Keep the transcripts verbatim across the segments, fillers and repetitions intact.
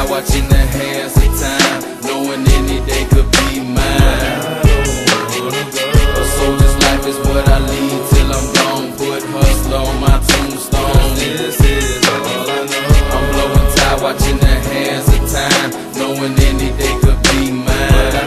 tired watching the hands of time, knowing any day could be mine. A soldier's life is what I lead till I'm gone. Put hustle on my tombstone. This is all I know. I'm blowing tired watching the hands of time, knowing any day could be mine.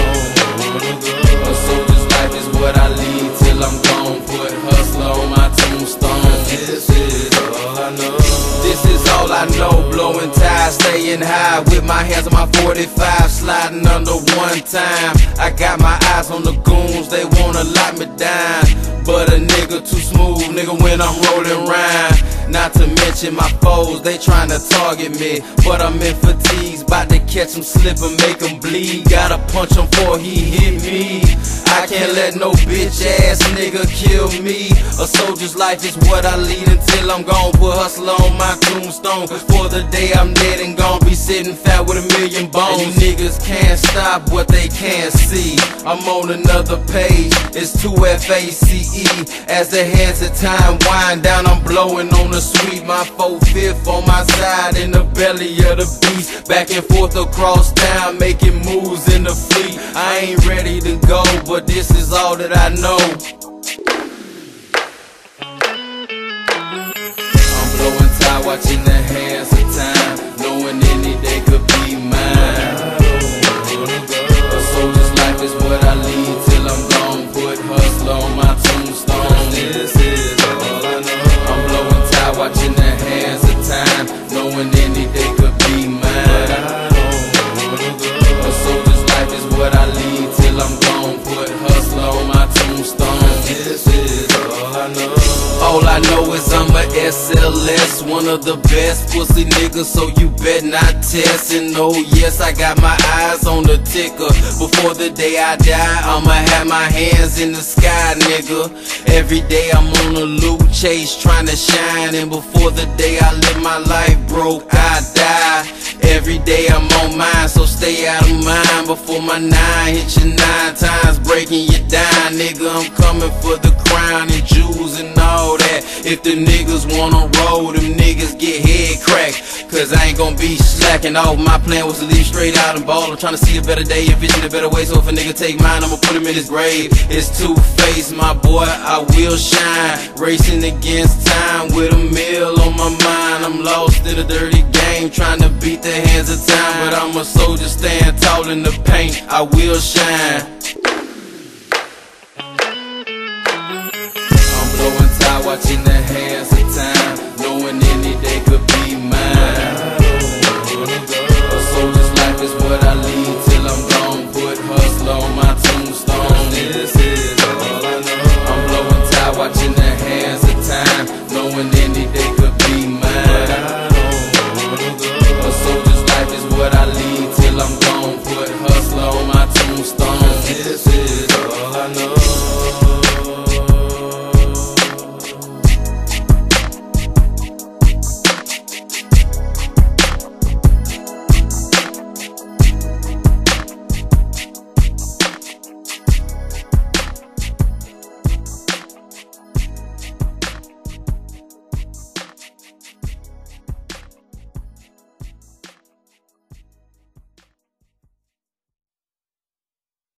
A soldier's life is what I lead till I'm gone. Put hustle on my tombstone. This is all I know. This is all I know. Blowing tide, staying high with my hands on my forty-five, sliding under one time. I got my eyes on the goons, they wanna lock me down, but a nigga too smooth, nigga, when I'm rolling round. Not to mention my foes, they tryna target me, but I'm in fatigues, bout to catch him slip and make him bleed. Gotta punch him before he hit me. I can't let no bitch ass nigga kill me. A soldier's life is what I lead until I'm gone. Put hustle on my tombstone, for the day I'm dead and gone, be sitting fat with a million bones. And you niggas can't stop what they can't see. I'm on another page, it's two F A C E. As the hands of time wind down, I'm blowing on the sweet. My four-fifth on my side in the belly of the beast, back and forth across town, making moves in the fleet. I ain't ready to go, but this is all that I know. I'm blowing tired watching the hands of time, knowing any day could be mine. A soldier's life is what I lead till I'm gone. Put hustle on my tombstone. This is all I know. I'm blowing tired watching the hands of time, knowing any day could be mine. A soldier's life is what I lead till I'm gone. Put hustle on my tombstone. This is all I know. All I know is I'm a S L S, one of the best pussy niggas, so you bet not test. And oh yes, I got my eyes on the ticker. Before the day I die, I'ma have my hands in the sky, nigga. Every day I'm on a loot chase, trying to shine. And before the day I live my life broke, I die. Every day I'm on mine, so stay out of mind. Before my nine hit you nine times, breaking you down, nigga. I'm coming for the crown and jewels and all that. If the niggas wanna roll, them niggas get head cracked, cause I ain't gonna be slacking off. My plan was to leave straight out and ball. I'm trying to see a better day, envision a better way. So if a nigga take mine, I'ma put him in his grave. It's two-faced, my boy, I will shine. Racing against time with a meal on my mind. I'm lost in a dirty game, trying to beat the hands of time. But I'm a soldier, stand tall in the paint, I will shine. I'm blowing tired watching the hands of time, knowing any day could be mine. A soldier's life is what I lead till I'm gone. Put hustle on my tombstone. This is all I know. I'm blowing tired watching the hands of time, knowing any day could be mine.